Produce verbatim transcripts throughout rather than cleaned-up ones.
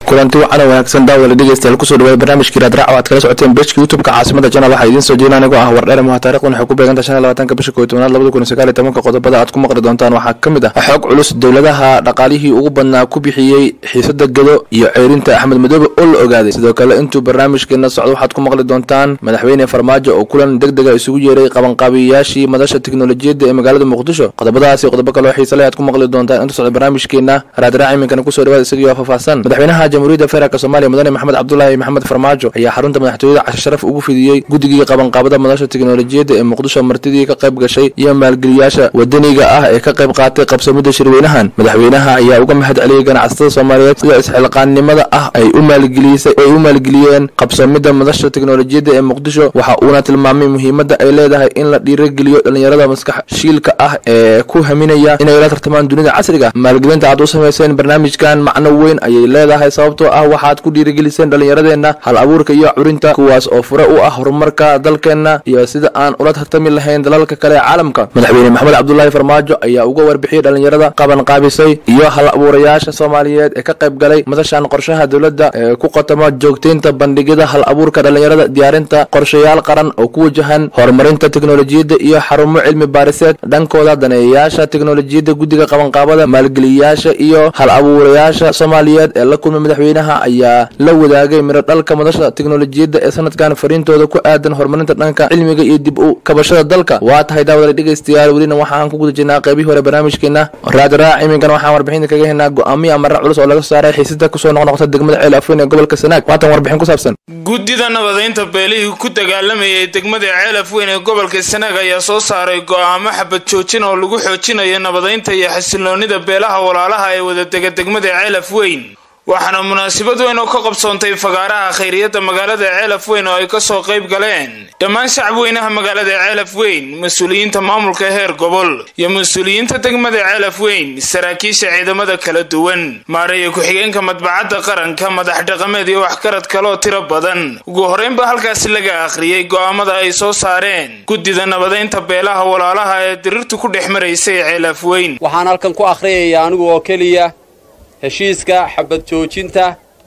kulanti wacan wanaagsan daawada dhageystayaal kusoo dhawaada barnaamijkii raadraac oo aad kala socoteen page youtube-ka caasimada channel waxaa idiin soo jeedinaa anigoo ah wardheer muha taariikhdan waxay ku beeganta shan iyo labaatanka bisha kow iyo tobnaad labada kun iyo sagaal iyo tobanka qodobada aad ku maqli doontaan waxaa ka mid ah xoog culus dowladaha dhaqaalihii ugu badnaa ku bixiyey xiisada gado iyo ceerinta axmed madoobe oo la ogaaday sidoo kale intuu barnaamijkeena socdo waxaad ku maqli doontaan madaxweyne farmaajo oo kulan degdega isugu yeeray qabanqaabiyayaashii madasha tiknolojiyadda ee magaalada muqdisho qodobadaas iyo qodobo kale oo xiisa leh aad ku maqli doontaan inta socdo barnaamijkeena raadraac iminkana kusoo dhawaada isagii oo faahfaahsan madaxweynaha jamhuuriyadda federaalka soomaaliya mudane maxamed cabdullaahi maxamed farmaajo ayaa xarunta madaxtooyada casho sharaf ugu fidiyey guddigii qabanqaabada madasha tiknolojiyadda ee muqdisho martidii ka qayb gashay iyo maalgeliyaasha wadaniga ah ee ka qayb qaatay qabsamida shirweynahan madaxweynaha ayaa uga mahad celiyey ganacsatada soomaaliyeed sida isxilqaannimada ah ay u maalgelisay ay u maalgeliyeen qabsamida madasha tiknolojiyadda ee muqdisho waxa uuna tilmaamay muhiimadda ay leedahay in la dhiirigeliyo dhalinyarada maskax shiilka ah ee ku haminaya inay la tartamaan dunida casriga maalgelinta aad u samayseen barnaamijkan macno weyn ayay leedahay sababtoo ah waxaad ku dhiirigeliseen dhalinyaradeenna hal abuurka iyo curinta kuwaas oo fure u ah horumarka dalkeenna iyo sida aan ula tartami lahayn dalalka kale ee caalamka madaxweyne maxamed cabdullaahi farmaajo ayaa uga warbixiyey dhalinyarada qaban qaabisay iyo hal abuurayaasha soomaaliyeed ee ka qayb galay madashan qorshaha dowladda ee ku qotoma joogtaynta bandhigyada hal abuurka dhalinyarada diyaarinta qorshayaal qaran oo ku wajahan horumarinta tiknolojiyadda iyo xarumo cilmi baariseed dhankooda daneeyayaasha tiknolojiyadda guddiga qabanqaabada maalgeliyayaasha iyo hal abuurayaasha soomaaliyeed ee la kulmay madaxweynaha ayaa la wadaagay miro dhalka madasha tiknolojiyadda ee sanadkan fariintooda ku aadan horumarinta dhanka cilmiga iyo dib u kabashada dalka waa tahay daawada dhegeystayaal welina waxaan ku guda jirnaa qaybihii hore barnaamijkeena raadraac iminkana waxaan warbixinta kaga helnaa go-aamiya amara culus oo laga saaray xiisada kusoo noqnoqota degmada ceel afweyn ee gobolka sanaag waatan warbixin ku saabsan guddida nabadaynta beelihii ku dagaalamayay degmada ceel afweyn ee gobolka sanaag ayaa soo saaray go-aamo xabad joojin oo lagu xoojinayo nabadaynta iyo xasiloonida beelaha walaalaha ee wadadega degmada ceel afweyn waxaana munaasabad weyn oo ka qabsoontay fagaaraha khayriyadda magaalada ceel afweyn oo ay kasoo qayb galeen dhammaan shacabweynaha magaalada ceel afweyn mas-uuliyiinta maamulka heer gobol iyo mas-uuliyiinta degmada ceel afweyn saraakiisha ciidamada kala duwan maareeya ku-xigeenka madbacadda qaranka madax dhaqameed iyo waxgarad kaloo tiro badan ugu horeynba halkaasi laga akhriyey go-aamada ay soo saareen guddida nabadaynta beelaha walaalaha ee dirirtu ku dhex maraysay ceel afweyn waxaan halkan ku akhriyaya anigu oo keliya heshiiska xabad joojinta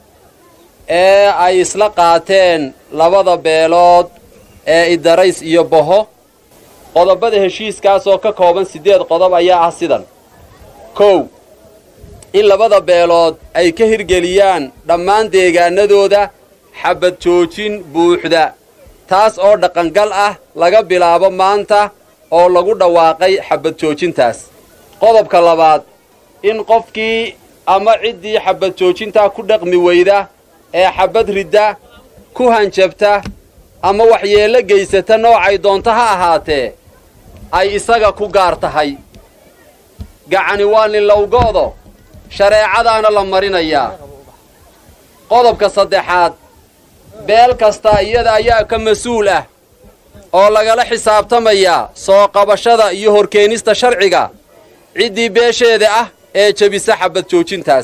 ee ay isla qaateen labada beelood ee idarays iyo boho qodobada heshiiskaas oo ka kooban siddeed qodob ayaa ah sidan kow in labada beelood ay ka hirgeliyaan dhammaan deegaanadooda xabad joojin buuxda taas oo dhaqangal ah laga bilaabo maanta oo lagu dhawaaqay xabad joojintaas qodobka labaad in qofkii ama ciddii xabad joojintaa ku dhaqmi weyda ee xabad ridda ku hanjabta ama waxyeello geysata noocay doonto ha ahaatee ay isaga ku gaar tahay gacani waa nin lowgoodo shareecadaana la marinayaa qodobka saddexaad beel kasta iyada ayaa ka mas-uul ah oo lagala xisaabtamayaa soo qabashada iyo horkeenista sharciga ciddii beesheeda ah ee jebisa xabad joojintaas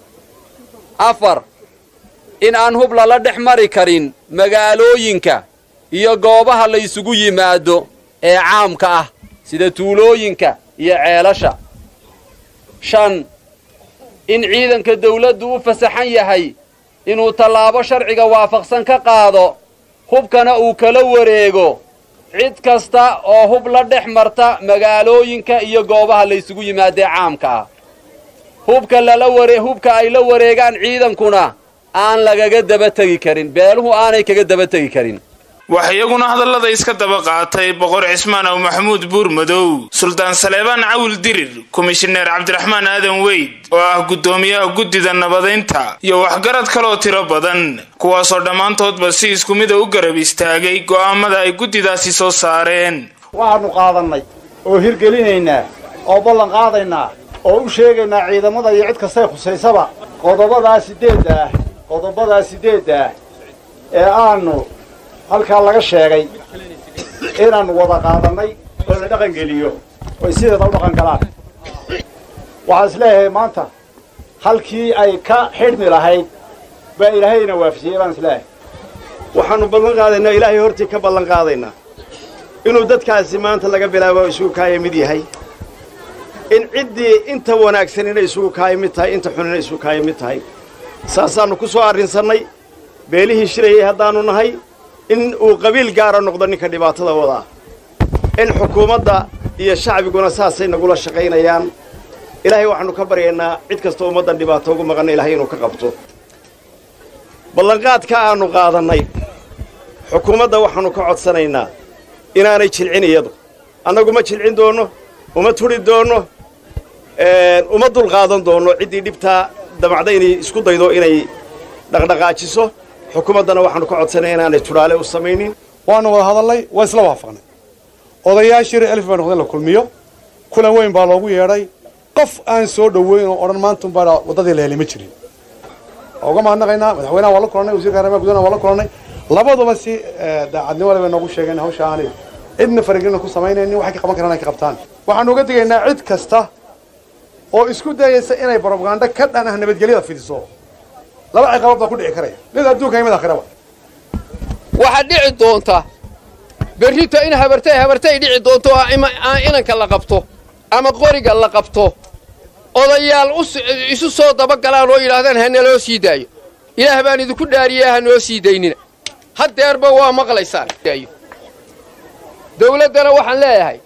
afar in aan hub lala dhex mari karin magaalooyinka iyo goobaha la isugu yimaado ee caamka ah sida tuulooyinka iyo ceelasha shan in ciidanka dawladdu u fasaxan yahay inuu tallaabo sharciga waafaqsan ka qaado hubkana uu kala wareego cid kasta oo hub la dhex marta magaalooyinka iyo goobaha la isugu yimaadee caamka ah hubka lala ware hubka ay la wareegaan ciidankuna aan lagaga daba tegi karin beeluhu aanay kaga daba tegi karin wax iyaguna hadallada iska daba qaatay boqor cismaan aw maxamuud buurmadow suldaan saleebaan cawil dirir komishineer cabdiraxmaan aadan weyd oo ah guddoomiyaha guddida nabadaynta iyo waxgarad kaloo tiro badan kuwaasoo dhammaantoodba si isku mida u garab istaagay go'aamada ay guddidaasi soo saareen waxaanu qaadannay oo hirgelinaynaa oo ballan qaadaynaa oo u sheegaynaa ciidamada iyo cid kastay khusaysaba qodobadaa siddeedda ah qodobadaa siddeedda ah ee aanu halkaa laga sheegay inaannu wada qaadannay oo la dhaqangeliyo oy sideeda u dhaqan galaan waxaan is leeyahay maanta halkii ay ka xidhmi lahayd baa ilaahayna waafajiyey baan is leeyahay waxaannu ballan qaadaynaa ilaahay hortii ka ballan qaadaynaa inuu dadkaasi maanta laga bilaabo isugu kaaya mid yahay in ciddii inta wanaagsan inay isugu kaaya mid tahay inta xun inay isugu kaaya mid tahay saasaannu ku soo arrinsannay beelihii shirayay haddaannu nahay in uu qabiil gaara noqdo ninka dhibaatada wadaa in xukuumadda iyo shacbiguna saasay nagula shaqaynayaan ilaahay waxaannu ka baryaynaa cid kastoo ummaddan dhibaato ugu maqanna ilaahay inuu ka qabto ballanqaadka aannu qaadannay xukuumadda waxaannu ka codsanaynaa inaanay jilcin iyadu annagu ma jilcin doonno uma tudhi doonno uma dulqaadan doonno ciddii dhibtaa damacda inay isku daydo inay dhaqdhaqaajiso xukuumaddana waxaannu ka codsanay inaanay tudhaale u samaynin waannu wada hadallay waa isla waafaqnay odayaashii reer elif baa noqday in la kulmiyo kulan weyn baa loogu yeedhay qof aan soo dhoweyn oo odhan maantunbaa waddadii la helay ma jirin waa uga mahadnaqaynaa madaxweynaha waa la kulannay wasiirka arrimaha gudaha waa la kulannay labaduba si daacadnimo le bay noogu sheegeen hawsha aanay cidna faragelina ku samaynaynin waxay ka qaban karaan ay ka qabtaan waxaanu uga digaynaa cid kasta oo isku dayaysa inay brobaganda ka dhan ah nabadgelyada fidiso laba ciqabood baa ku dhici karaya mid adduunka iyo mid aakhiraba waxaa dhici doonta berrito in habartay habartay dhici doonto oo inanka la qabto ama qoriga la qabto odayaal isu soo dabagalaan oo yidhaahdaan ha naloo sii daayo ilaah baan idinku dhaariyey ha noo sii daynina haddeerba waa maqlaysaan dawladdana waxaan leeyahay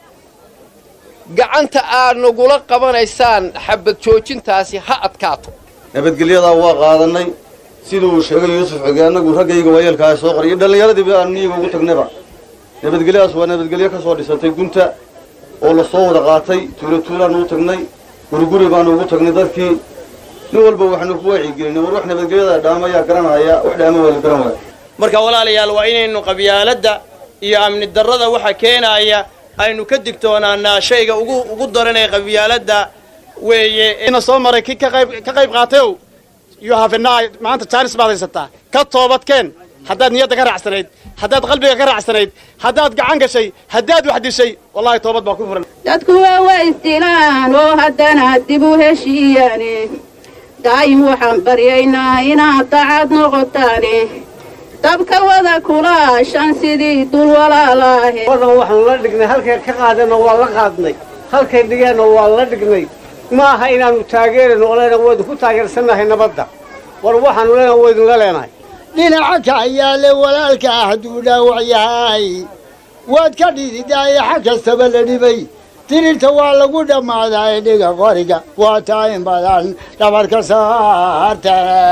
gacanta aad nagula qabanaysaan xabad joojintaasi ha adkaato nabadgelyadaa waa qaadannay siduu uu sheegay yuusuf xige annagu raggayga waayeelkaa soo qoriyay dhallinyaradiiba aan niyiga ugu tagnayba nabadgelyadaas waa nabadgelyo ka soo dhisatay gunta oo la soo wada qaatay tuulo tuulaannu u tagnay guriguri baannu ugu tagnay dadkii nin walba waxaanu ku wacyigelinay war wax nabadgelyada dhaamayaa garanahaya wax dhaama waa la garan waaya marka walaalayaal waa inaynu qabyaaladda iyo amni darrada waxa keenaya aynu ka digtoonaanaa shayga ugu ugu daran ee qabyaaladda weeye ina soo maray kii ka qayb ka qayb qaatayow you have a night maanta jaanis baad haysataa ka toobadkeen haddaad niyadda ka raacsanayd haddaad qalbiga ka raacsanayd haddaad gacan gashay haddaad wax dishay wallahi toobad baa ku furan dadku waa waa istilaan oo haddana dib u heshiiyaane daa'im waxaan baryaynaa inaad daacad noqotaane dabka wada kulaashan sidii dul walaalaahe wadan waxaanu la dhignay halkay ka qaadeenna waa la qaadnay halkay dhigeenna waa la dhignay ma aha inaannu taageerayno oo leenahay waydu ku taageersannahay nabadda war waxaannu leenahay waydinla leenahay dhinaca kacayaale walaalka ah hadduu dhaawac yahay waad ka dhididaaye xag kastaba la dhibay tirirta waa lagu dhammaadaa dhiga qoriga waa taa in badan dhabarka saarta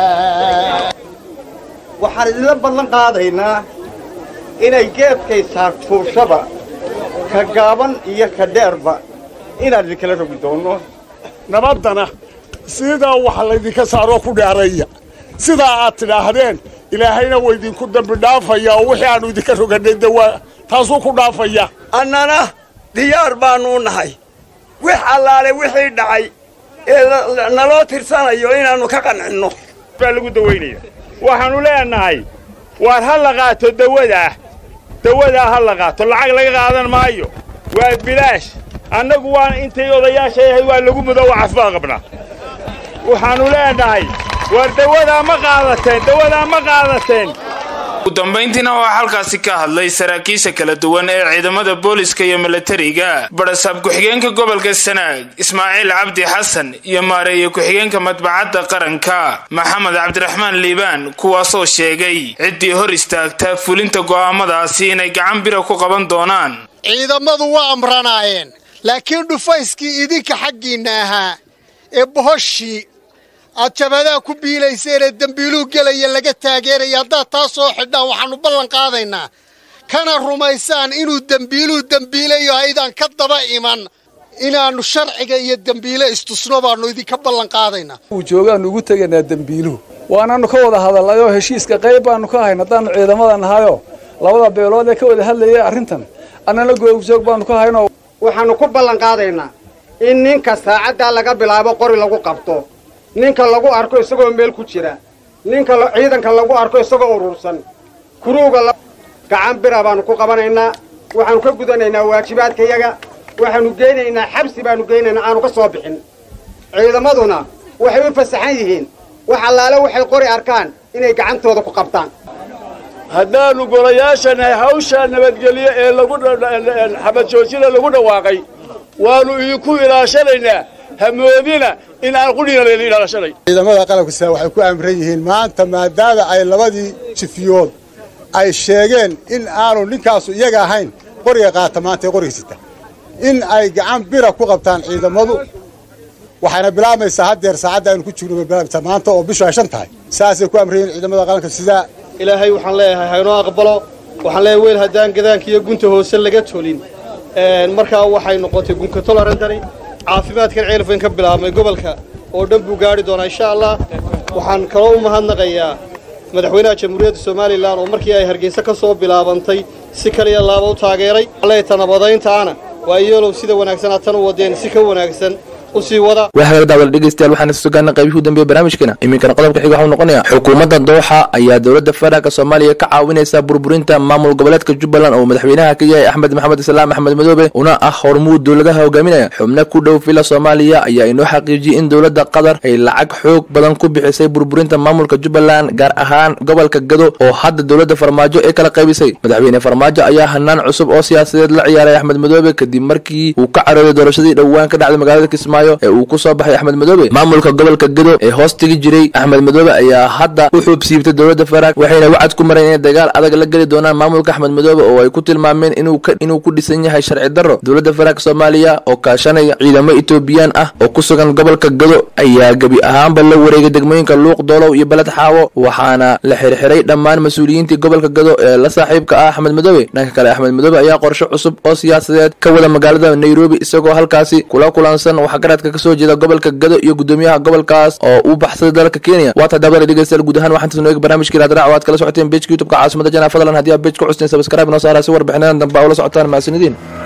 waxaan idinla ballan qaadaynaa inay geedkay saartuushaba ka gaaban iyo ka dheerba inaan idinkala rogi doonno nabaddana sidaa wax laydinka saaroo ku dheeraya sidaa aad tidhaahdeen ilaahayna waa idinku dambi dhaafaya oo wixii aannu idinka roganay de waa taasuu ku dhaafaya annana diyaar baannu u nahay wix allaale wixii dhacay ee naloo tirsanayo inaannu ka qancinno baa lagu dawaynaya waxaannu leenahay waar ha la qaato dawadaa dawadaa ha la qaato lacag laga qaadan maayo waa bilaash annagu waan intay odayaashay ahayd waa lagu mudo waa cafbaa qabnaa waxaannu leenahay waar dawadaa ma qaadateen dawadaa ma qaadateen ugu dambayntiina waxaa halkaasi ka hadlay saraakiisha kala duwan ee ciidamada booliska iyo milatariga barasaab ku-xigeenka gobolka sanaag ismaaciil cabdi xasan iyo maareeye ku-xigeenka madbacadda qaranka maxamed cabdiraxmaan liibaan kuwaasoo sheegay ciddii hor istaagta fulinta go'aamadaasi inay gacan bira ku qaban doonaan ciidamadu waa amranaayeen laakiin dhufayskii idinka xaggiinna ahaa ee bohoshii aad jabadaa ku biilayseenee dembiiluu gelaya laga taageeraya haddaad taa soo xidhaan waxaannu ballan qaadaynaa kana rumaysaan inuu dembiiluu dembiilayo haydaan ka daba iman inaannu sharciga iyo dembiile istusno baannu idinka ballan qaadaynaa uu joogaannu ugu tegaynaa dembiiluhu waanaannu ka wada hadallayoo heshiiska qayb baannu ka hayn haddaannu ciidamada nahayoo labada beelood ee ka wada hadlayay arrintan annana googjoog baannu ka haynoo waxaannu ku ballan qaadaynaa in ninka saacaddaa laga bilaabo qori lagu qabto ninka lagu arko isagoo meel ku jira ninka ciidanka lagu arko isagoo urursan kuruuga gacan bira baannu ku qabanaynaa waxaannu ka gudanaynaa waajibaadkayaga waxaannu geynaynaa xabsi baannu geynaynaa aanu ka soo bixin ciidamaduna waxay u fasaxan yihiin wax allaale waxay qori arkaan inay gacantooda ku qabtaan haddaannu golayaashanahay hawshaa nabadgelyo ee lagu xabad joojina lagu dhawaaqay waannu idinku ilaashanaynaa hamoodina in aan qudhiina leelin dhalashaday ciidamada qalabka sida waxay ku amran yihiin maanta maadaama ay labadii jifiyood ay sheegeen in aanu ninkaasu iyaga ahayn qoriga qaata maanta ee qoriga sita in ay gacan bira ku qabtaan ciidamadu waxaana bilaabaysaa haddeer saacadda aynu ku jirno bilaabaysaa maanta oo bishu ay shan tahay saasay ku amran yihiin ciidamada qaranka sida ilaahay waxaan leeyahay haynoo aqbalo waxaan leeyahay weel haddaan gadaanka iyo gunta hoose laga tolin markaa waxay noqotay gunka tol arrintani caafimaadkan ceelfayn ka bilaabmay gobolka oo dhan buu gaari doonaa insha allah waxaan kaloo u mahadnaqayaa madaxweynaha jamhuuriyadda somalilan oo markii ay hargeysa ka soo bilaabantay si kaliya laaba u taageeray leeta nabadayntaana waa iyolow sida wanaagsanaa tan u wadeen si ka wanaagsan waa hagaag daawada dhegeystayaal waxaana sugaana qaybihii u dambeeyay barnaamijkeena iminkana qodobka xiga waxuu noqonayaa xukuumadda dooxa ayaa dowladda federaalka soomaaliya ka caawinaysa burburinta maamul goboleedka jubbaland oo madaxweynaha ka yahay axmed maxamed islaam axmed madoobe una ah hormuud dowladaha hogaaminaya xubno ku dhow fila soomaaliya ayaa inoo xaqiijiyey in dowladda qatar ay lacag xoog badan ku bixisay burburinta maamulka jubbaland gaar ahaan gobolka gado oo hadda dowladda farmaajo ee kala qaybisay madaxweyne farmaajo ayaa hanaan cusub oo siyaasadeed la ciyaaray axmed madoobe kadib markii uu ka carooday doorashadii dhowaan ka dhacday magaalada kismaayo ee uu ku soo baxay axmed madoobe maamulka gobolka gado ee hoos tegi jiray axmed madoobe ayaa hadda u xuub siibtay dowladda federaalk waxayna wacad ku mareen inay dagaal adag la geli doonaan maamulka axmed madoobe oo ay ku tilmaameen inuu inuu ku dhisan yahay sharci darro dowladda federaalk soomaaliya oo kaashanaya ciidamo etoobiyaan ah oo ku sugan gobolka gado ayaa gebi ahaanba la wareegay degmooyinka luuq doolow iyo beled xaawo waxaana la xirxiray dhammaan mas-uuliyiintii gobolka gado ee la saaxiibka ah axmed madoobe dhanka kale axmed madoobe ayaa qorshe cusub oo siyaasadeed ka wada magaalada nairobi isagoo halkaasi kula kulansan waxgaradka kasoo jeeda gobolka gado iyo gudoomiyaha gobolkaas oo uu baxsaday dalka Kenya waata dabada dhegeystayaal guud ahaan waxaan tusnooyay barnaamijkii raadraac waad kala socoteen page YouTube-ka caasimada jana fadlan haddii aad page ku custeen subscribe noo saara si warbixinadan dambe oo la socotaan maasinidiin